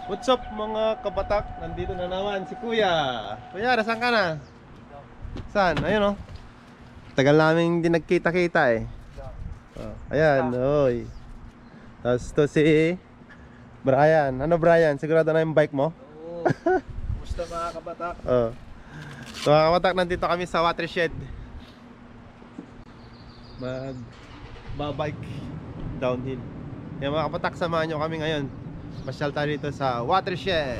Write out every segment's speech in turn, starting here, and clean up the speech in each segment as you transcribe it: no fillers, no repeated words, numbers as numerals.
What's up mga kabatak? Nandito na naman si Kuya. Kuya, nasaan ka na? Saan? Ayun oh. Tagal namin hindi nagkita-kita eh. Ayan, oy. Tapos to si Brian. Ano Brian? Sigurado na yung bike mo? Oo. Kumusta mga kabatak? So mga kabatak, nandito kami sa Watershed. Babike downhill. Kaya mga kabatak, samahan nyo kami ngayon. Pasyal tayo dito sa Watershed.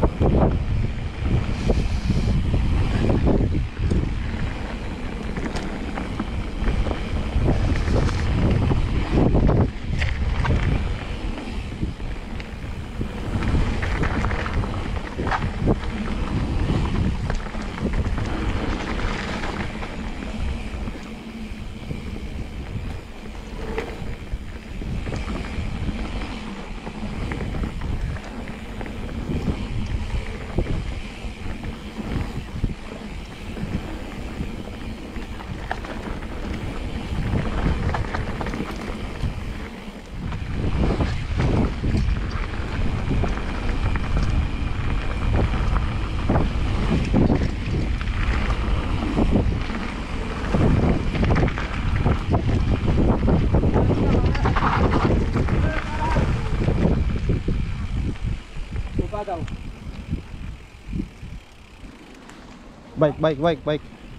Bike.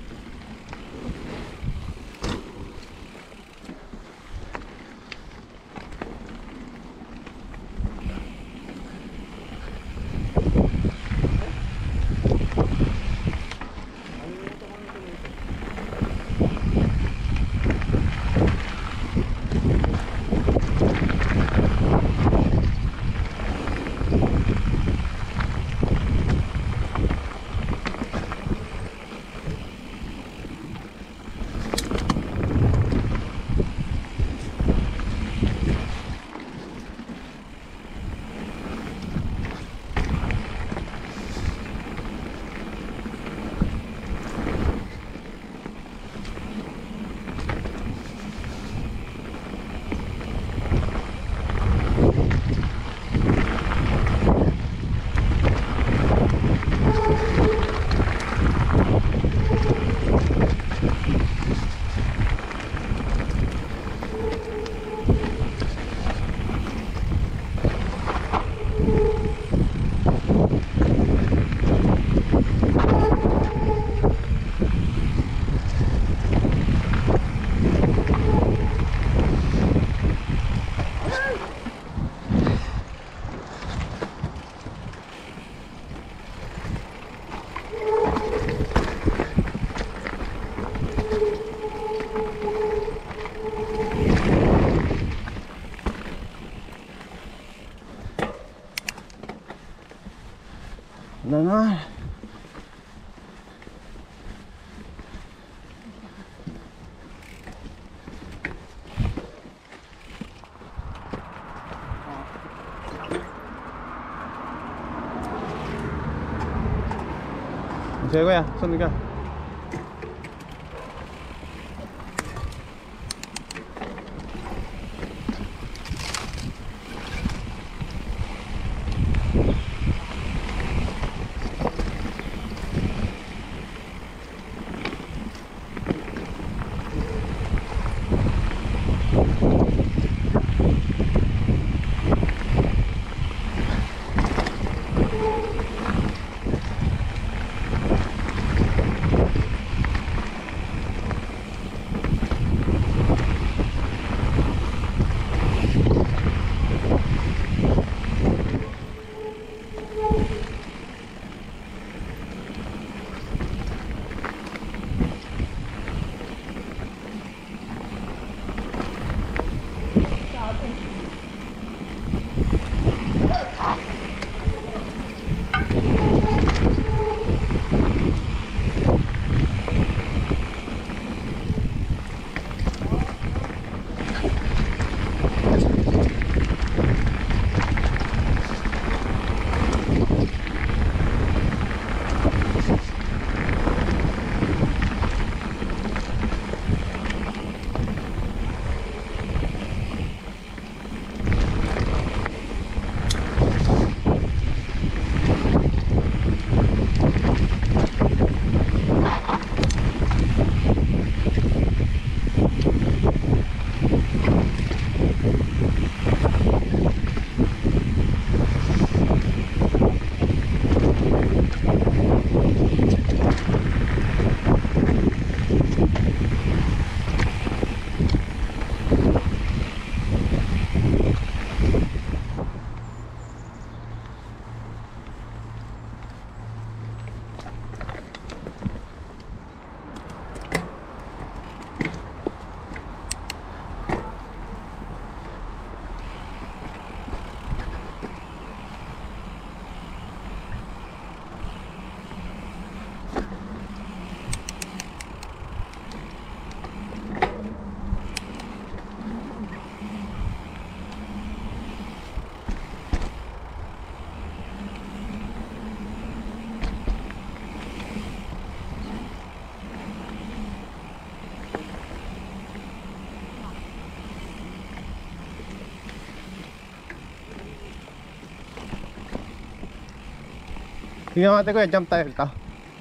Ano na? Sige kuya, sunod ka. Tingnan natin kuya, jump tayo dito.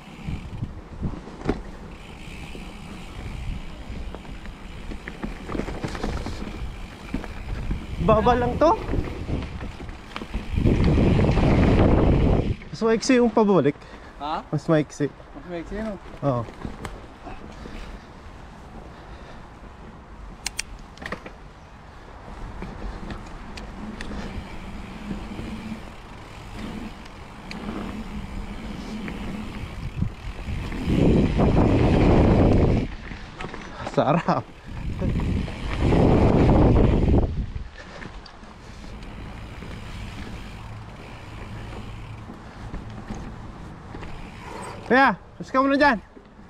Baba lang to. Mas maiksi yung pabalik. Ha? Mas maiksi. Mas may sino? Oo. Sarap. Kaya, mas ka muna dyan.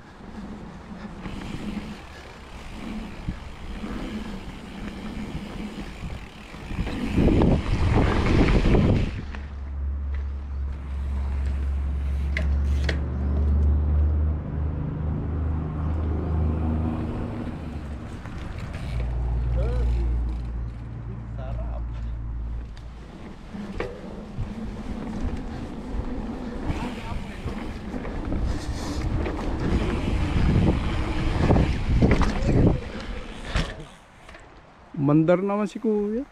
Mandar naman si kuya.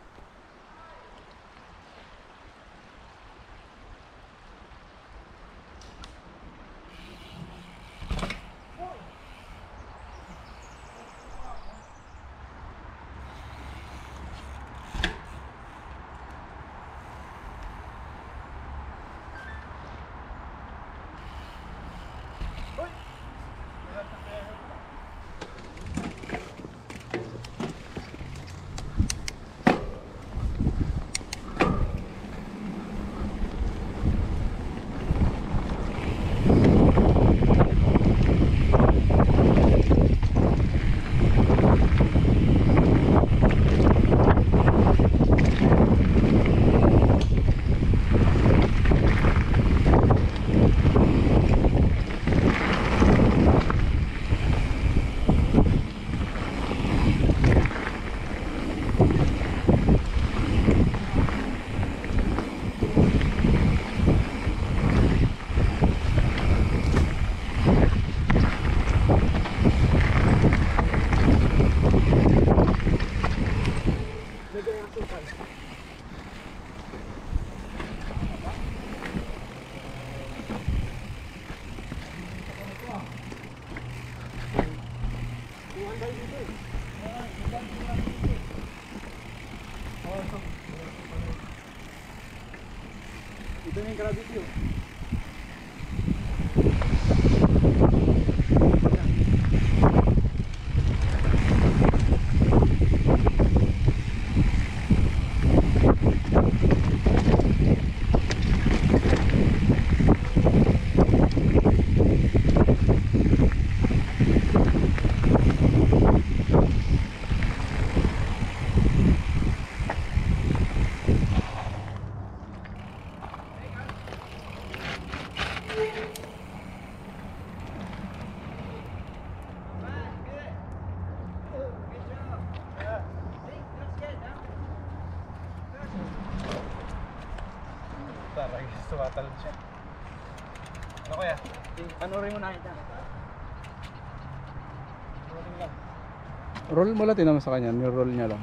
Ito na yung gravity oh. Tarang, sumatalon siya. Ano kaya? Panurin mo na ito. Rolling lang. Roll mo lang, tinama sa kanya. Ni-roll niya lang.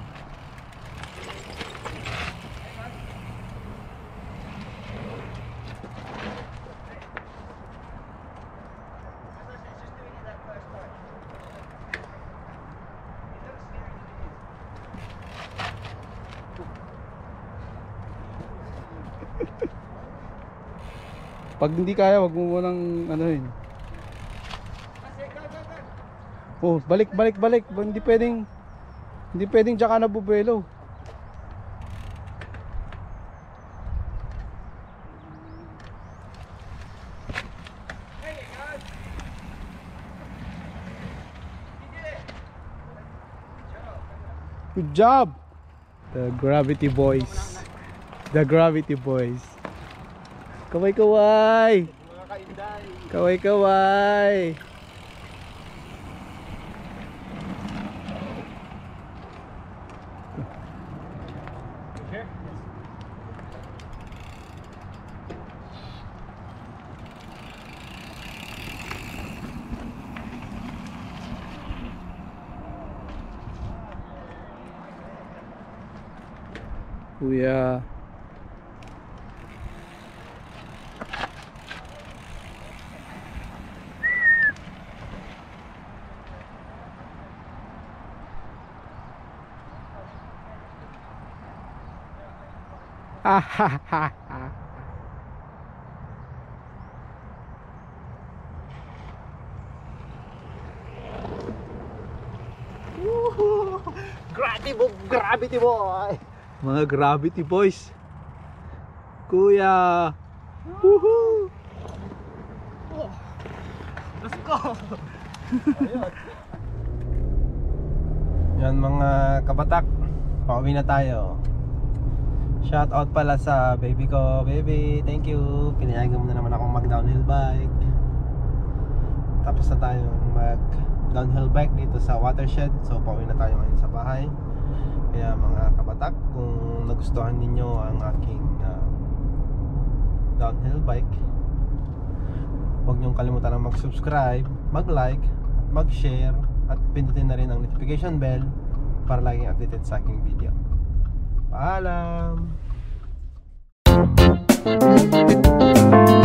Pag hindi kaya, wag mo munang ano yun. Oh, balik. Hindi pwedeng diyan ka na bubelo. Good job. The Gravity Boys. The Gravity Boys. Kaway. Mga kainday. Kaway. Kuya. Gravity boy. Mga gravity boys. Kuya. Woohoo! Let's go. Yan mga kabatak, pauwi na tayo. Shout out pala sa baby ko. Baby, thank you. Pinayagan mo na naman akong mag downhill bike. Tapos na tayong mag downhill bike dito sa Watershed. So pauwi na tayo ngayon sa bahay. Kaya mga kabatak, kung nagustuhan ninyo ang aking downhill bike, huwag niyong kalimutan na mag-subscribe, mag-like, mag-share, at pindutin na rin ang notification bell para laging updated sa aking video. Paalam!